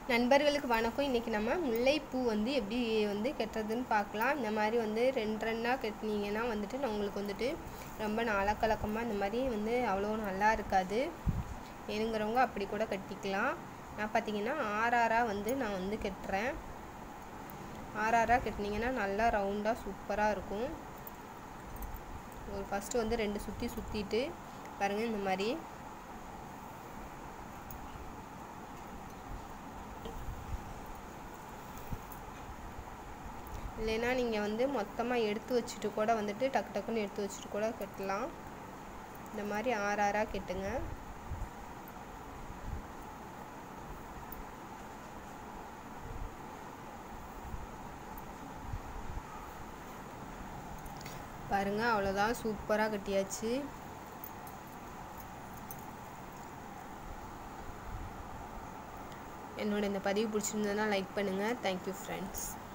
நண்பர்களுக்கு வணக்கம். இன்றைக்கி நம்ம முல்லைப்பூ வந்து எப்படி வந்து கட்டுறதுன்னு பார்க்கலாம். இந்த மாதிரி வந்து ரெண்டாக கட்டினீங்கன்னா வந்துட்டு உங்களுக்கு வந்துட்டு ரொம்ப நாளக்கலக்கமாக இந்த மாதிரி வந்து அவ்வளோ நல்லா இருக்காது. வேணுங்கிறவங்க அப்படி கூட கட்டிக்கலாம். நான் பார்த்திங்கன்னா ஆறாக வந்து நான் வந்து கட்டுறேன். ஆறாக கட்டினீங்கன்னா நல்லா ரவுண்டாக சூப்பராக இருக்கும். ஒரு ஃபஸ்ட்டு வந்து 2 சுற்றி சுற்றிட்டு பாருங்கள் இந்த மாதிரி. இல்லைன்னா நீங்கள் வந்து மொத்தமாக எடுத்து வச்சுட்டு கூட வந்துட்டு டக்கு டக்குன்னு எடுத்து வச்சுட்டு கூட கட்டலாம். இந்த மாதிரி ஆறாக கட்டுங்க. பாருங்கள், அவ்வளோதான், சூப்பராக கட்டியாச்சு. என்னோட இந்த பதிவு பிடிச்சிருந்ததுன்னா லைக் பண்ணுங்கள். Thank you friends.